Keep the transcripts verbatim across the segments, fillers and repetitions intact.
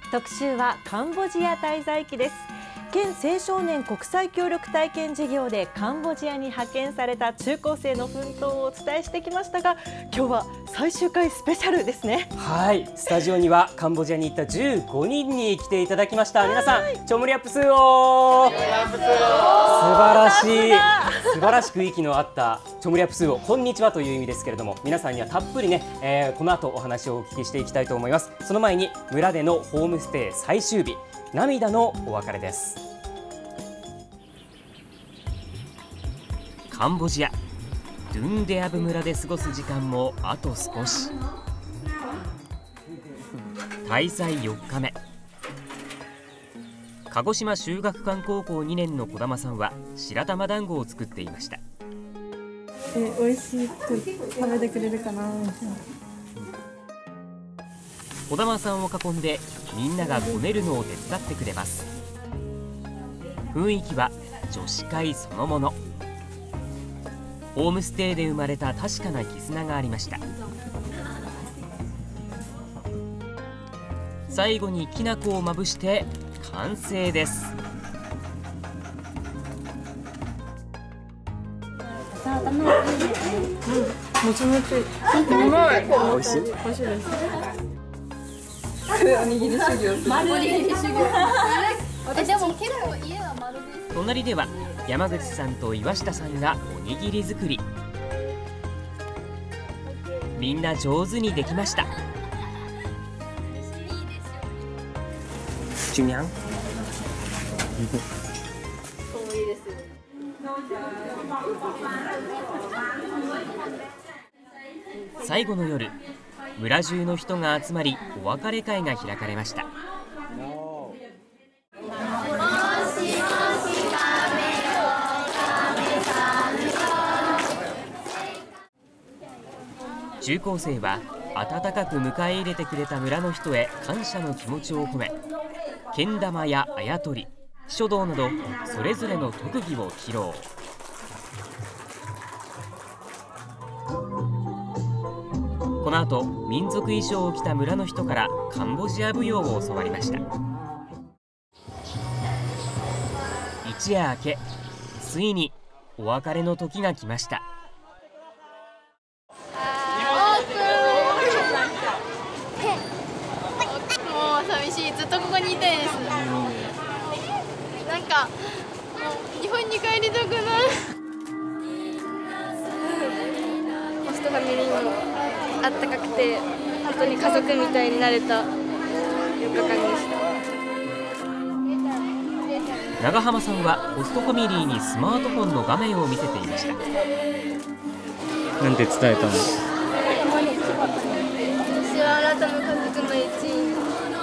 特集はカンボジア滞在記です。県青少年国際協力体験事業でカンボジアに派遣された中高生の奮闘をお伝えしてきましたが、今日は最終回スペシャルですね。 はい、スタジオにはカンボジアに行ったじゅうごにんに来ていただきました。皆さん、チョムリアップスを素晴らしい素晴らしく息の合ったチョムリアップスをこんにちはという意味ですけれども、皆さんにはたっぷりね、えー、この後お話をお聞きしていきたいと思います。その前に村でのホームステイ最終日、涙のお別れです。カンボジアドゥンデアブ村で過ごす時間もあと少し。滞在よっかめ、鹿児島修学館高校にねんの児玉さんは白玉団子を作っていました。 え美味しく食べてくれるかな。 児玉さんを囲んでみんながこねるのを手伝ってくれます。雰囲気は女子会そのもの。ホームステイで生まれた確かな絆がありました。最後にきな粉をまぶして完成です。 もちもち。うまい。美味しい。美味しいです。おにぎり修行。おにぎり修行。でも結構家は丸です。 隣では山口さんと岩下さんがおにぎり作り。みんな上手にできました。チュニャン。最後の夜、村中の人が集まりお別れ会が開かれました。中高生は温かく迎え入れてくれた村の人へ感謝の気持ちを込め、けん玉やあやとり、書道などそれぞれの特技を披露。この後、民族衣装を着た村の人からカンボジア舞踊を教わりました。一夜明け、ついにお別れの時が来ました。 寂しい、ずっとここにいたいです。なんかもう日本に帰りたくない。 ホストファミリーもあったかくて本当に家族みたいになれたよっかかんでした。 長浜さんはホストファミリーにスマートフォンの画面を見せていました。 なんて伝えたの？ 私はあなたの家族の一員。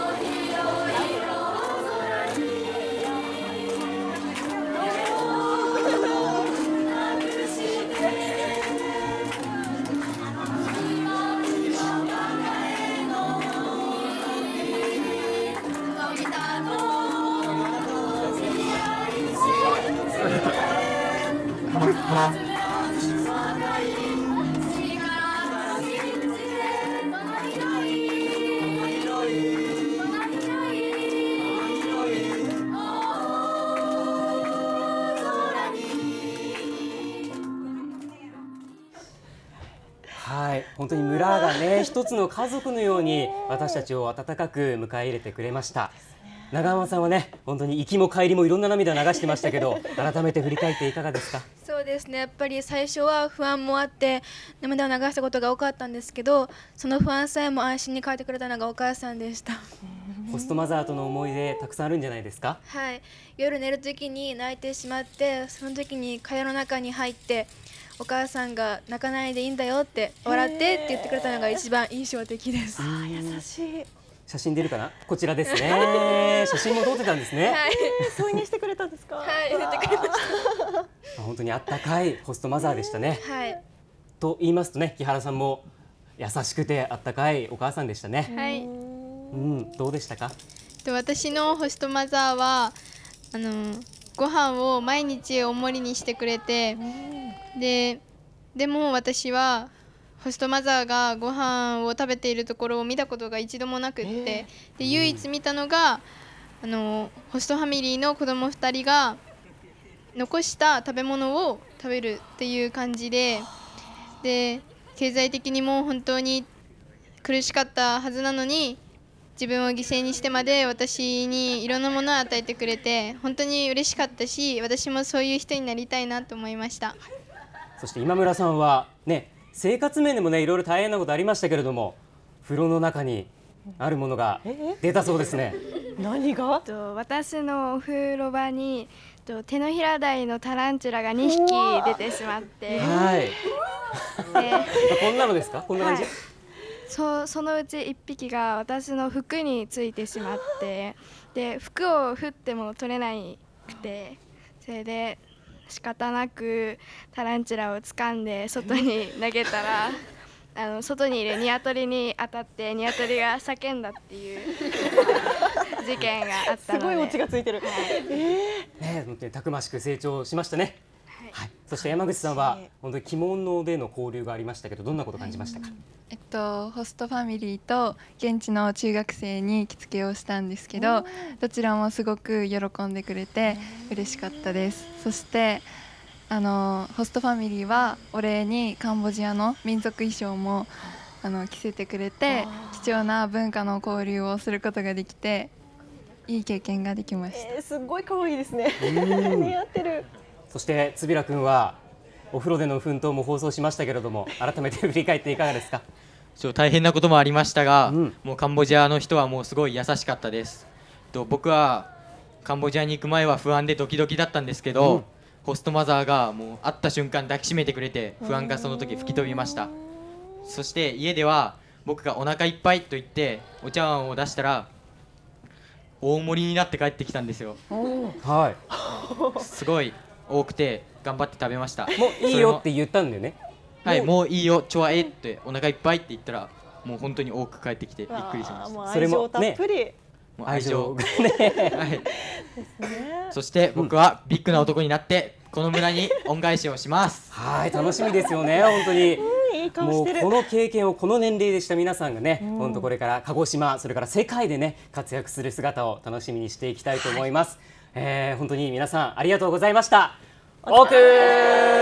はい、本当に村がね一つの家族のように私たちを温かく迎え入れてくれました。長浜さんはね、本当に行きも帰りもいろんな涙を流してましたけど、改めて振り返っていかがですか？ そうですね、やっぱり最初は不安もあって涙を流したことが多かったんですけど、その不安さえも安心に変えてくれたのがお母さんでした。 ホストマザーとの思い出たくさんあるんじゃないですか？ はい、夜寝るときに泣いてしまって、その時に蚊帳の中に入ってお母さんが泣かないでいいんだよって笑ってって言ってくれたのが一番印象的です。 あ、優しい。 写真出るかな？こちらですね。写真も撮ってたんですね。 はい、 添い寝してくれたんですか？ はい、入れてくれました。 本当にあったかいホストマザーでしたね。 はい。 と言いますとね、木原さんも優しくてあったかいお母さんでしたね。 はい。 うん、どうでしたか？ 私のホストマザーはあのご飯を毎日おもりにしてくれて、ででも私はホストマザーがご飯を食べているところを見たことが一度もなくって、で唯一見たのがあのホストファミリーの子供ふたりが残した食べ物を食べるっていう感じで、で経済的にも本当に苦しかったはずなのに自分を犠牲にしてまで私にいろんなものを与えてくれて本当に嬉しかったし、私もそういう人になりたいなと思いました。 そして今村さんはね、生活面でもねいろいろ大変なことありましたけれども、風呂の中にあるものが出たそうですね。 何が？ と私のお風呂場にと手のひら大のタランチュラがにひき出てしまって、 はい。 でこんなのですか？こんな感じ？ はい、そ, そのうちいっぴきが私の服についてしまって、で服を振っても取れなくて、それで仕方なくタランチュラを掴んで外に投げたらあの外にいるニワトリに当たってニワトリが叫んだっていう事件があったので、 すごいオチがついてる。 はい、 ね、本当にたくましく成長しましたね。はい、そして山口さんは本当に着物での交流がありましたけど、どんなことを感じましたか？ えっと、ホストファミリーと現地の中学生に着付けをしたんですけど、どちらもすごく喜んでくれて嬉しかったです。そしてあのホストファミリーはお礼にカンボジアの民族衣装もあの着せてくれて、貴重な文化の交流をすることができていい経験ができました。 えー、すごい可愛いですね。似合ってる。 そしてつびらくんはお風呂での奮闘も放送しましたけれども、改めて振り返っていかがですか？ そう、大変なこともありましたが、 うん、 もうカンボジアの人はもうすごい優しかったです。と僕はカンボジアに行く前は不安でドキドキだったんですけど、うん、ホストマザーがもう会った瞬間抱きしめてくれて不安がその時吹き飛びました。そして家では僕がお腹いっぱいと言ってお茶碗を出したら大盛りになって帰ってきたんですよ。 はい、 すごい多くて頑張って食べました。 もういいよって言ったんだよね。 はい、もういいよ、ちょわえってお腹いっぱいって言ったらもう本当に多く帰ってきてびっくりしました。 それもたっぷり、 もう愛情がね、 はい、そして僕はビッグな男になってこの村に恩返しをします。 はい、楽しみですよね、本当に。 うん、いい顔してる。 もうこの経験をこの年齢でした皆さんがね、本当これから鹿児島、それから世界でね活躍する姿を楽しみにしていきたいと思います。はい、えー、本当に皆さんありがとうございました。オープン。